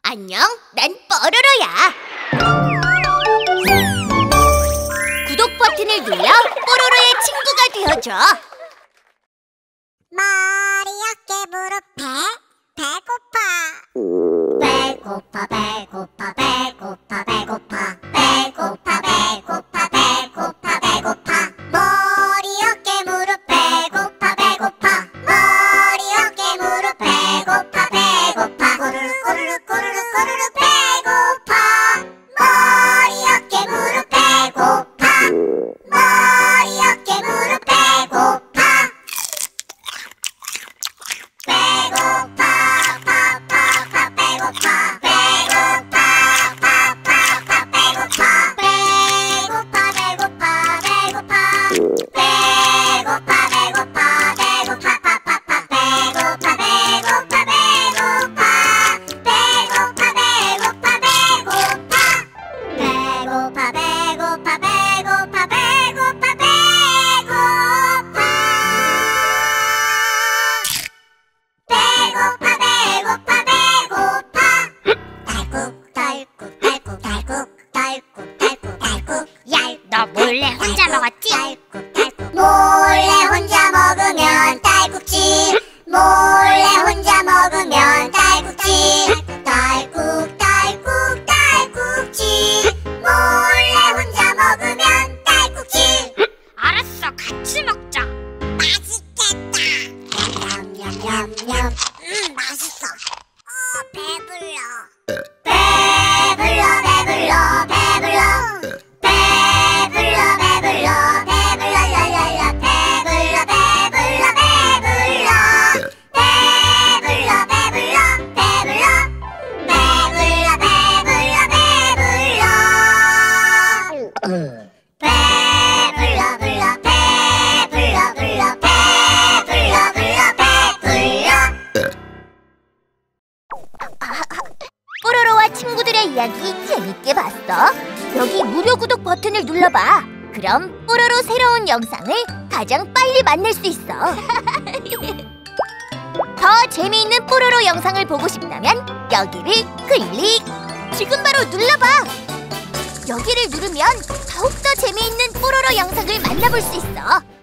안녕, 난 뽀로로야. 구독 버튼을 눌러 뽀로로의 친구가 되어줘. 머리 어깨 무릎 배고파. 배고파 배고파 배고파 배고파 배고파 배고파 배고파 배고파. 머리 어깨 무릎 배고파 배고파. 머리 어깨 무릎 배고파 배고파. 꼬르륵 꼬르륵 꼬르륵 꼬르륵 배고파. 머리 어깨 무릎 배고파. 머리 어깨 무릎 배고파. 너 몰래 혼자 먹었지? 몰래 혼자 먹으면 딸꾹질. 몰래 혼자 먹으면 딸꾹질. 딸꾹 딸꾹 딸꾹질. 몰래 혼자 먹으면 딸꾹질. 알았어, 같이 먹자. 맛있겠다. 냠냠냠냠. 맛있어. 배불러. 배불러 배불러 배불러. 배불러 배불러 배불러 야야야. 배불러 배불러 배불러. 배불러 배불러 배불러. 배불러 배불러 배불러. 배불러 불러 배불러 불러 배불러 불러 배불러. 뽀로로와 친구들의 이야기 재밌게 봤어? 여기 무료 구독 버튼을 눌러봐. 그럼 뽀로로 새로운 영상을 가장 빨리 만날 수 있어. 더 재미있는 뽀로로 영상을 보고 싶다면 여기를 클릭! 지금 바로 눌러봐! 여기를 누르면 더욱더 재미있는 뽀로로 영상을 만나볼 수 있어.